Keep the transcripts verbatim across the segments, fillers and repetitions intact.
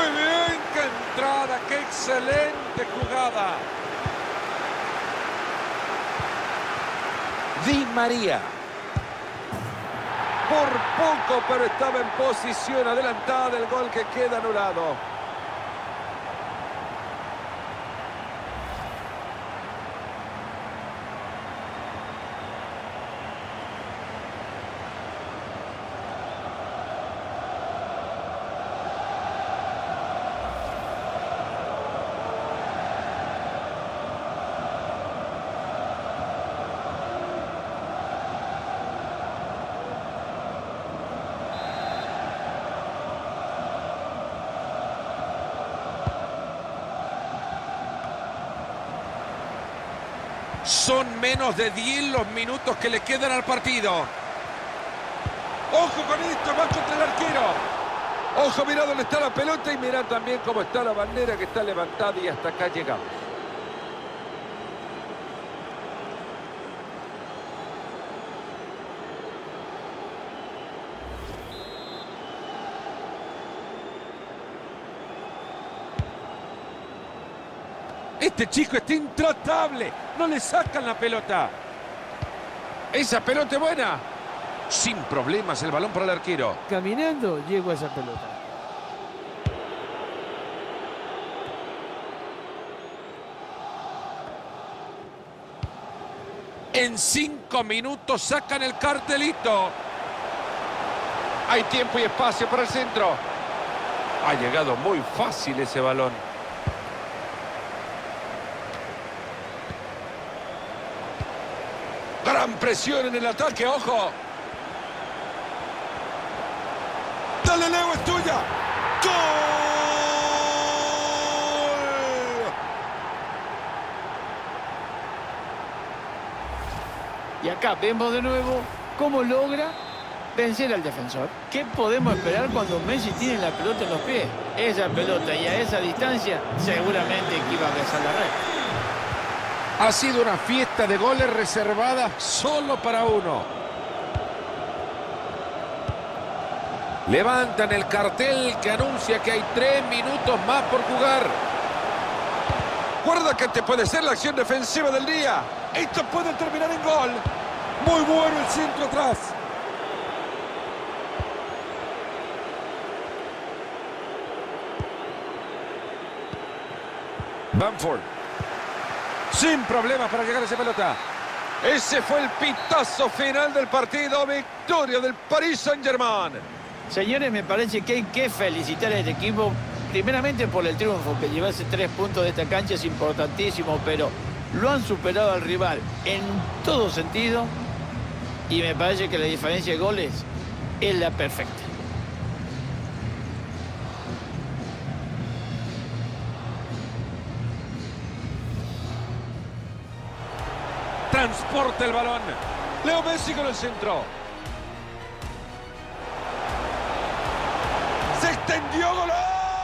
Muy bien, qué entrada, qué excelente jugada. Di María. Por poco, pero estaba en posición adelantada del gol que queda anulado. Son menos de diez los minutos que le quedan al partido. Ojo con esto, va contra el arquero. Ojo, mirá dónde está la pelota y mirá también cómo está la bandera que está levantada y hasta acá llegamos. Este chico está intratable. No le sacan la pelota. Esa pelota es buena. Sin problemas el balón para el arquero. Caminando llegó a esa pelota. En cinco minutos sacan el cartelito. Hay tiempo y espacio para el centro. Ha llegado muy fácil ese balón. Gran presión en el ataque, ojo. Dale, Leo, es tuya. ¡Gol! Y acá vemos de nuevo cómo logra vencer al defensor. ¿Qué podemos esperar cuando Messi tiene la pelota en los pies? Esa pelota y a esa distancia seguramente que iba a besar la red. Ha sido una fiesta de goles reservada solo para uno. Levantan el cartel que anuncia que hay tres minutos más por jugar. Guarda que te puede ser la acción defensiva del día. Esto puede terminar en gol. Muy bueno el centro atrás. Bamford. Sin problema para llegar a esa pelota. Ese fue el pitazo final del partido. Victoria del Paris Saint-Germain. Señores, me parece que hay que felicitar a este equipo. Primeramente por el triunfo, que llevarse tres puntos de esta cancha es importantísimo, pero lo han superado al rival en todo sentido. Y me parece que la diferencia de goles es la perfecta. Transporta el balón. Leo Messi con el centro. Se extendió, golazo.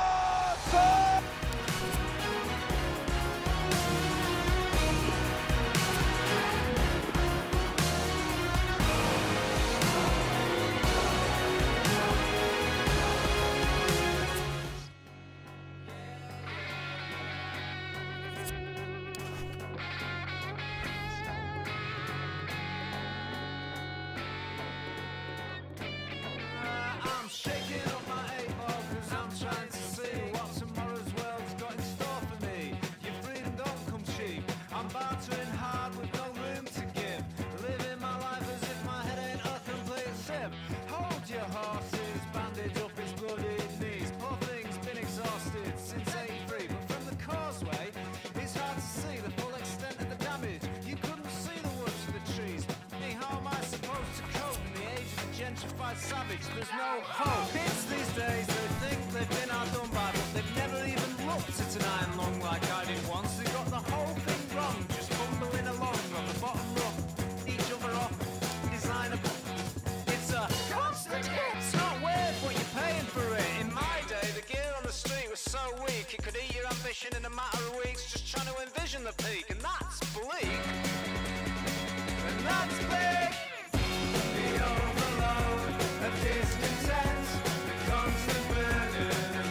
Savage, there's no hope. Kids these days, they think they've been outdone by, but they've never even looked at an iron lung like I did once. They got the whole thing wrong, just fumbling along on the bottom rung, each other off, designer. It's a constant hit. It's not worth what you're paying for it. In my day, the gear on the street was so weak, it could eat your ambition in a matter of weeks, just trying to envision the peak, and that's bleak. And that's big. The overload of discontent, the constant burden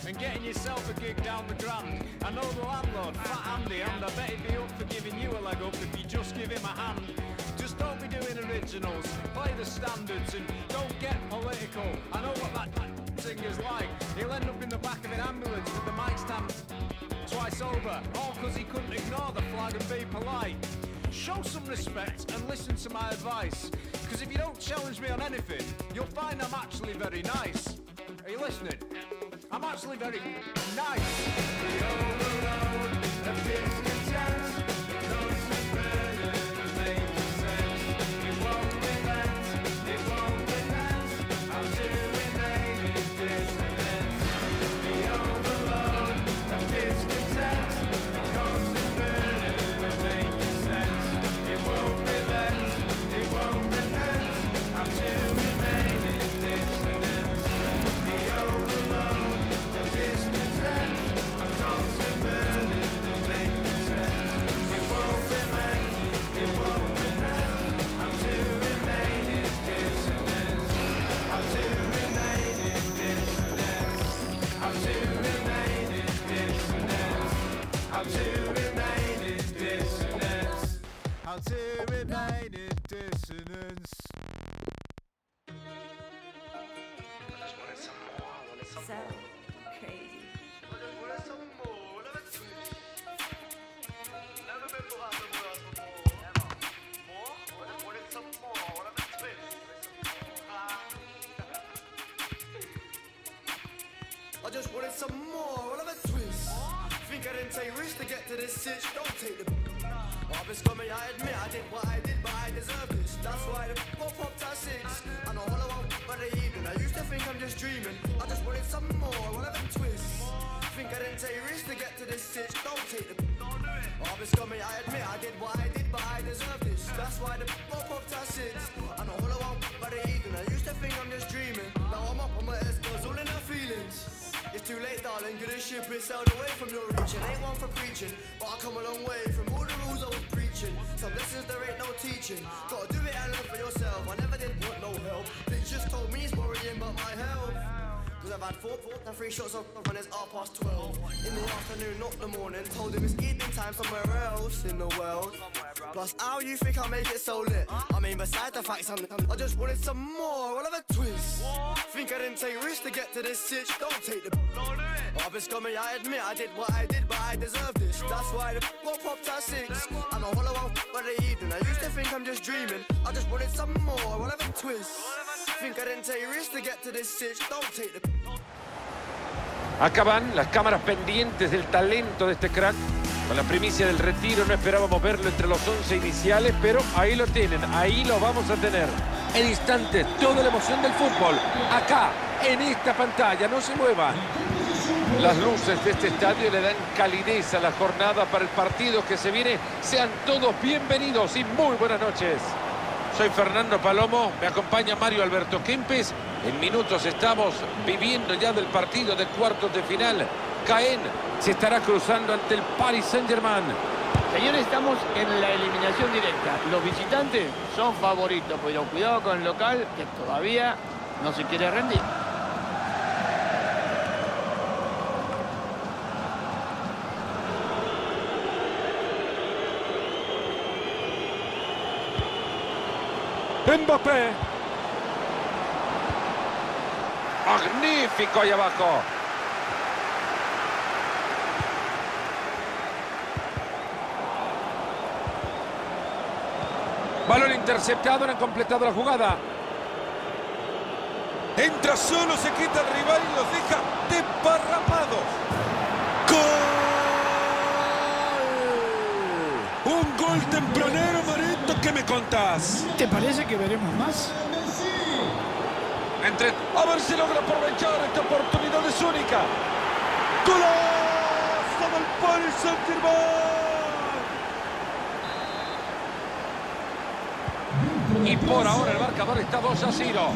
and getting yourself a gig down the Grand. I know the landlord, Fat Andy, and I bet he'd be up for giving you a leg up if you just give him a hand. Just don't be doing originals, play the standards and don't get political. I know what that singer's like. He'll end up in the back of an ambulance with the mic stand twice over, all because he couldn't ignore the flag and be polite. Show some respect and listen to my advice, because if you don't challenge me on anything, you'll find I'm actually very nice. Are you listening? I'm actually very nice. The overload of discontent, the constant burden of making sense. It won't relent, it won't relent. I'm doing native dissonance. The overload of discontent, the constant burden of making sense. It won't relent, it won't relent. I'm doing native dissonance. The overload of discontent, a constant burden of making sense. It won't relent, it won't relent. I'm doing native dissonance. I'm doing native dissonance. I'm doing native dissonance. I'm doing native dissonance. I'm doing native dissonance. So crazy. I just wanted some more, all of a twist. Think I didn't take risks to get to this sitch, don't take the I've been scummy, I admit I did what I did, but I deserve this. That's why the pop popped at six. I know all I want by the evening. I used to think I'm just dreaming. I just wanted some more, all of a twist. Think I didn't take risks to get to this sitch, don't take the I've been scummy, I admit I did what I did, but I deserve this. That's why the pop popped at six. I know all I want by the evening. I used to think I'm just dreaming. Now I'm up on my S-girls, all in her feelings. It's too late, darling, good as ship is sailed away from your reach. It ain't one for preaching, but I come a long way from all the rules I was preaching. Some lessons there ain't no teaching. Gotta do it and learn for yourself. I never did want no help. They just told me it's worrying about my health. Cause I've had four, four and three shots of when it's half past twelve. In the afternoon, not the morning. Told him it's evening time somewhere else in the world. Plus, how you think I make it so lit? I mean, besides the facts, I'm, I'm, I just wanted some more, all of a twist. Think I didn't take risks to get to this sitch, don't take the I've been scummy, I admit I did what I did, but I deserve this. That's why the pop popped at six. I know all I want by the evening. I used to think I'm just dreaming. I just wanted some more, all of a twist. Think I didn't take risks to get to this sitch, don't take the Acá van las cámaras pendientes del talento de este crack. Con la primicia del retiro no esperábamos verlo entre los once iniciales, pero ahí lo tienen, ahí lo vamos a tener. En instantes, toda la emoción del fútbol, acá, en esta pantalla, no se muevan. Las luces de este estadio le dan calidez a la jornada para el partido que se viene. Sean todos bienvenidos y muy buenas noches. Soy Fernando Palomo, me acompaña Mario Alberto Kempes. En minutos estamos viviendo ya del partido de cuartos de final. Caen se estará cruzando ante el Paris Saint-Germain. Señores, estamos en la eliminación directa. Los visitantes son favoritos, pero cuidado con el local, que todavía no se quiere rendir. Mbappé. Magnífico ahí abajo. Balón interceptado, no han completado la jugada. Entra solo, se quita el rival y los deja desparramados. ¡Gol! Un gol tempranero, Marito, ¿qué me contás? ¿Te parece que veremos más? Entre... A ver si logra aprovechar esta oportunidad, es única. ¡Golazo del Paris Saint-Germain! Y por ahora el marcador está dos a cero.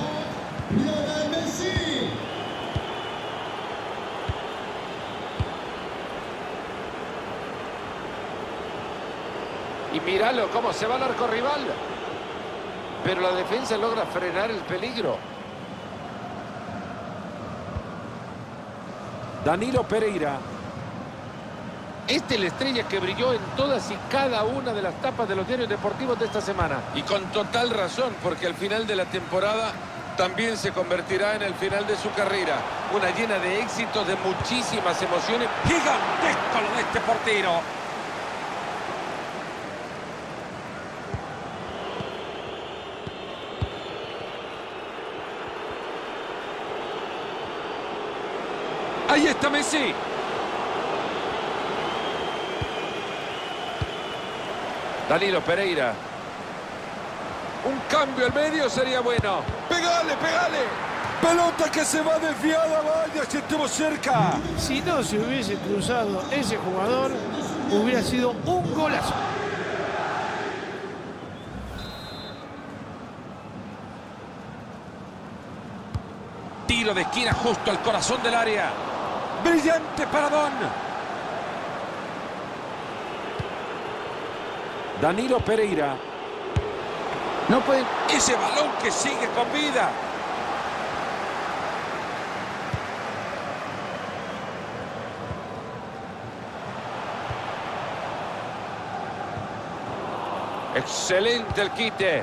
Y míralo cómo se va al arco rival. Pero la defensa logra frenar el peligro. Danilo Pereira. Esta es la estrella que brilló en todas y cada una de las tapas de los diarios deportivos de esta semana. Y con total razón, porque al final de la temporada también se convertirá en el final de su carrera. Una llena de éxitos, de muchísimas emociones. Gigantesco lo de este portero. Ahí está Messi. Danilo Pereira. Un cambio al medio sería bueno. ¡Pegale, pegale! Pelota que se va desviada, vaya, si estuvo cerca. Si no se hubiese cruzado ese jugador, hubiera sido un golazo. Tiro de esquina justo al corazón del área. Brillante paradón. Danilo Pereira. No puede. Ese balón que sigue con vida. Excelente el quite.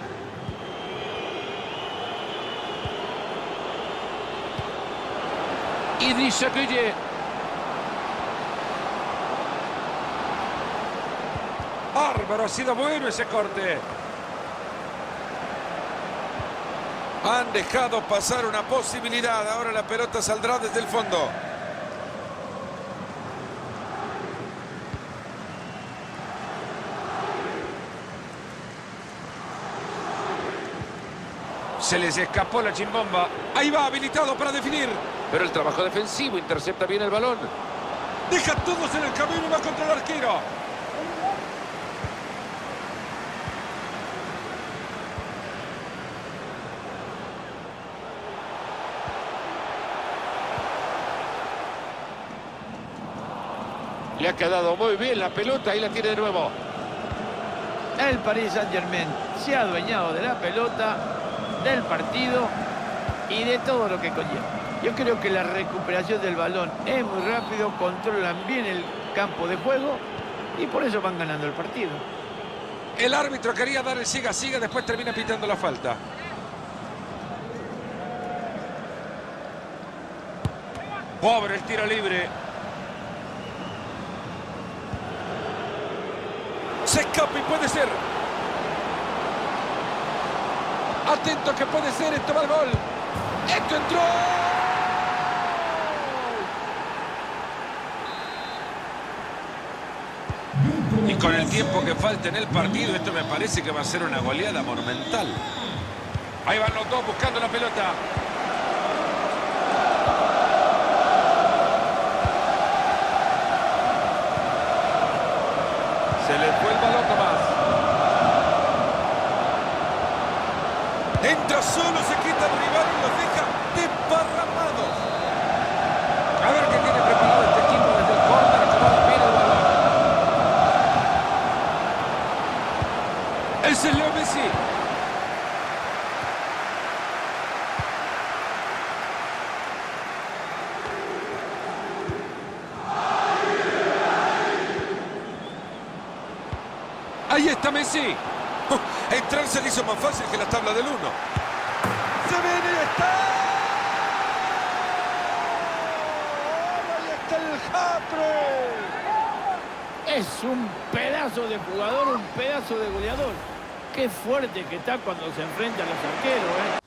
Idrissa Gueye. Bárbaro, ha sido bueno ese corte. Han dejado pasar una posibilidad. Ahora la pelota saldrá desde el fondo. Se les escapó la chimbomba. Ahí va, habilitado para definir. Pero el trabajo defensivo intercepta bien el balón. Deja a todos en el camino y va contra el arquero. Le ha quedado muy bien la pelota y la tiene de nuevo. El Paris Saint-Germain se ha adueñado de la pelota, del partido y de todo lo que conlleva. Yo creo que la recuperación del balón es muy rápido, controlan bien el campo de juego y por eso van ganando el partido. El árbitro quería dar el siga-siga, después termina pitando la falta. Pobre el tiro libre. Se escapa y puede ser. Atento que puede ser, esto va al gol. ¡Esto entró! Y con el tiempo que falta en el partido, esto me parece que va a ser una goleada monumental. Ahí van los dos buscando la pelota. Se le fue el balón nomás. Entra solo, se quita el rival y los deja desparramados. A ver qué tiene preparado este equipo desde el córner. Acabado bien el balón. Ese es Leo Messi. Ahí está Messi. Entrar se le hizo más fácil que la tabla del uno. Se viene y está. Ahí está el hat-trick. Es un pedazo de jugador, un pedazo de goleador. Qué fuerte que está cuando se enfrenta a los arqueros, ¿eh?